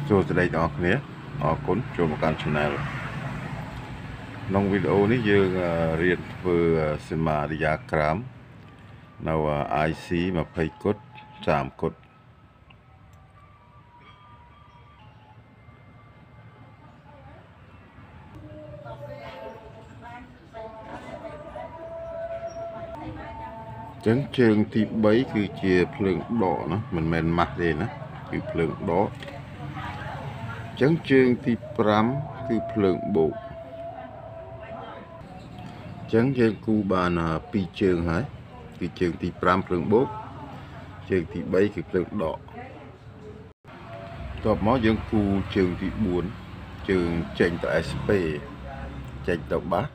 ចូលស្ដីទាំងអស់គ្នាអរគុណចូលមកកាន់ channel ក្នុងវីដេអូនេះយើងរៀនធ្វើសីមាឌីយ៉ាក្រាមនៅ IC 20គុត30គុតចឹងជើងទី3គឺជាភ្លើងដកណាមិនមែនម៉ាស់ទេណាគឺភ្លើងដកចឹងជើងទី5គឺភ្លើងបូកចឹងយើងគូបាន2ជើងហើយគឺជើងទី5ភ្លើងបូកជើងទី3គឺភ្លើងដកតបមកយើងគូជើងទី4ជើងចេញទៅ SP ចេញទៅបាស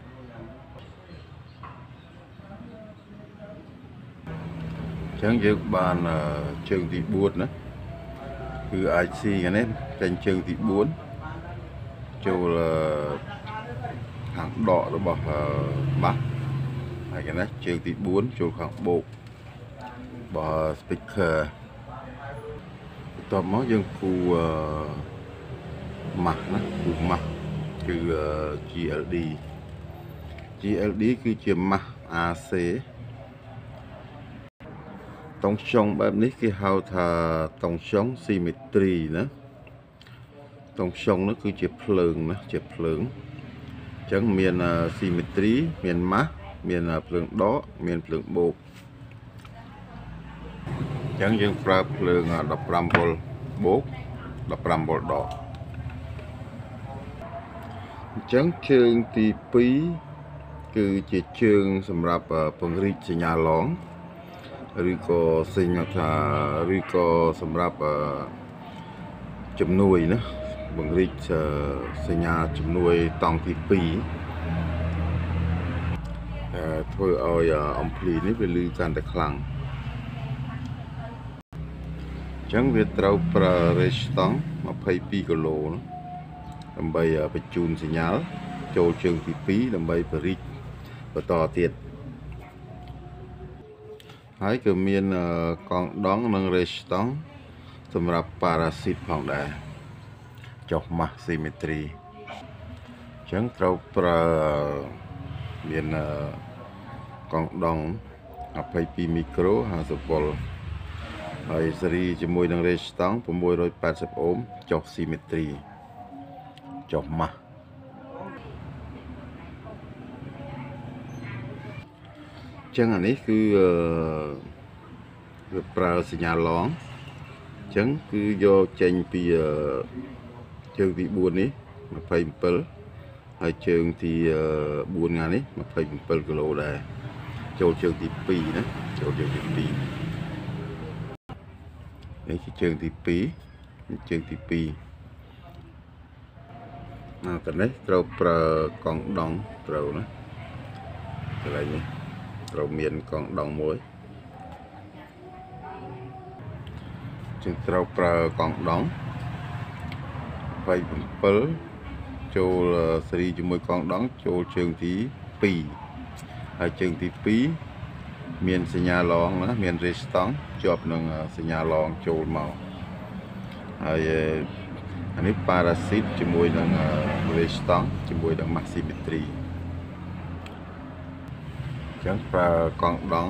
ចឹងយើងបានជើងទី4ណាគឺ IC នេះចេញជើងទី4ចូលខាងដករបស់បាសហើយគេណាជើងទី4ចូលខាងបូករបស់ speaker បន្ទាប់មកយើងគូម៉ាស់ណាគូម៉ាស់គឺ GLD គឺជាម៉ាស់ AC តង់ចុងបែបនេះគេហៅថាតង់ចុង symmetry ណាតង់ចុងនោះគឺជាភ្លើងណាជាភ្លើងអញ្ចឹងមាន symmetry មានម៉ាស់មានភ្លើងដកមានភ្លើងបូកអញ្ចឹងយើងប្រើភ្លើង15 វ៉ុលបូក15 វ៉ុលដកអញ្ចឹងជើងទី2គឺជាជើងសម្រាប់ពង្រីកសញ្ញាឡងឬក៏សេញថាឬក៏សម្រាប់ជំនួយណាបង្រីកសញ្ញាជំនួយតង់ទី2ធ្វើឲ្យអំភ្លីនេះវាលឺកាន់តែខ្លាំងអញ្ចឹងវាត្រូវប្រើរេសតង់22គីឡូដើម្បីបញ្ជូនសញ្ញាចូលជើងទី2ដើម្បីបរិចបន្តទៀតហើយក៏មានកងដងនិងរេសតង់សម្រាប់ប៉ារ៉ាស៊ីតផងដែរចុះម៉ាស់ symmetry អញ្ចឹងត្រូវប្រើមានកងដង22មីក្រូ50 វ៉ុលហើយស៊េរីជាមួយនឹងរេសតង់680អូមចុះ symmetry ចុះម៉ាស់ចឹងអានេះគឺវាប្រើសញ្ញាឡងអញ្ចឹងគឺយកចេញពីជើងទី4នេះ27ហើយជើងទី4ថ្ងៃនេះ27គីឡូដែរចូលជើងទី2ណាចូលជើងទី2នេះជាជើងទី2ជើងទី2តែនេះត្រូវប្រើកងដងត្រូវណាកន្លែងនេះត្រូវមានកងដងមួយจึงត្រូវប្រើកងដង27ចូលស៊េរីជាមួយកងដងចូលជើងទី2ហើយជើងទី2មានសញ្ញាឡងណាមានរេសតង់ជាប់នឹងសញ្ញាឡងចូលមកហើយអានេះប៉ារ៉ាស៊ីតជាមួយនឹងរេសតង់ជាមួយនឹងម៉ាស់ symmetry អញ្ចឹងប្រើកងដង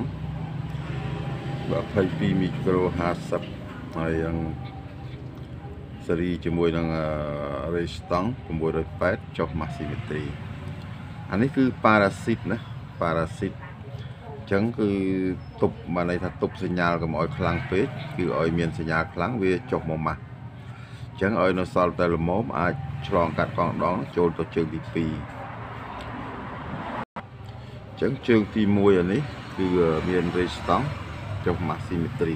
22មីក្រូ50ហើយនឹងស៊េរីជាមួយនឹងរេសតង់680ចុះម៉ាស់ symmetry អានេះគឺប៉ារ៉ាស៊ីតណាប៉ារ៉ាស៊ីតអញ្ចឹងគឺទប់បានន័យថាទប់សញ្ញាកុំឲ្យខ្លាំងពេកគឺឲ្យមានសញ្ញាខ្លាំងវាចុះមកម៉ាស់អញ្ចឹងឲ្យនៅសល់តែល្មមអាចឆ្លងកាត់កងដងចូលទៅជើងទី2អញ្ចឹងជើងទី1អានេះគឺមានរេសតង់ចុះម៉ាស់ symmetry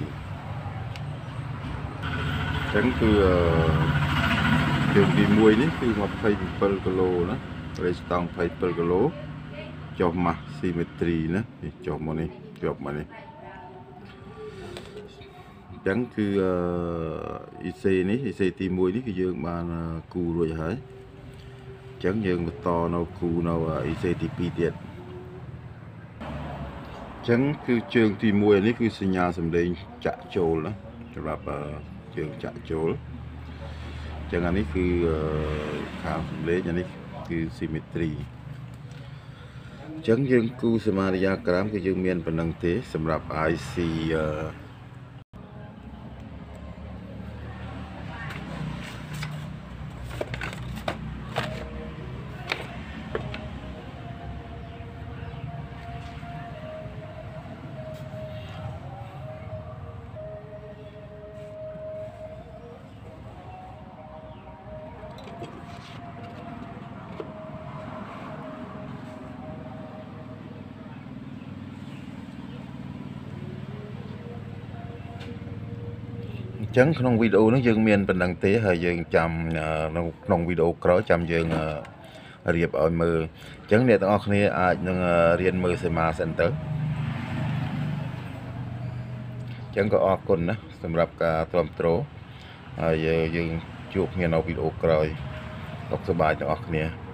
អញ្ចឹងគឺជើងទី1នេះគឺ27គីឡូណារេសតង់27គីឡូចុះម៉ាស់ symmetry ណាចុះមកនេះជាប់មកនេះអញ្ចឹងគឺEC នេះ EC ទី1នេះគឺយើងបានគូរួចហើយអញ្ចឹងយើងបន្តនៅគូនៅ EC ទី2ទៀតអញ្ចឹងគឺជើងទី1នេះគឺសញ្ញាសម្លេងចាក់ចូលណាសម្រាប់ជើងចាក់ចូលចឹងអានេះគឺខាងសំឡេងអានេះគឺ symmetry ចឹងយើងគូសមារិយាក្រាមគឺយើងមានប៉ុណ្ណឹងទេសម្រាប់ IC ចឹងក្នុងវីដេអូនេះយើងមានប៉ុណ្ណឹងទេហើយយើងចាំក្នុងវីដេអូក្រោយចាំយើងរៀបឲ្យមើលចឹងអ្នកទាំងអស់គ្នាអាចនឹងរៀនមើលសេមាសិនទៅចឹងក៏អរគុណណាសម្រាប់ការទ្រាំទ្រហើយយើងជួបគ្នានៅវីដេអូក្រោយសុខសប្បាយទាំងអស់គ្នា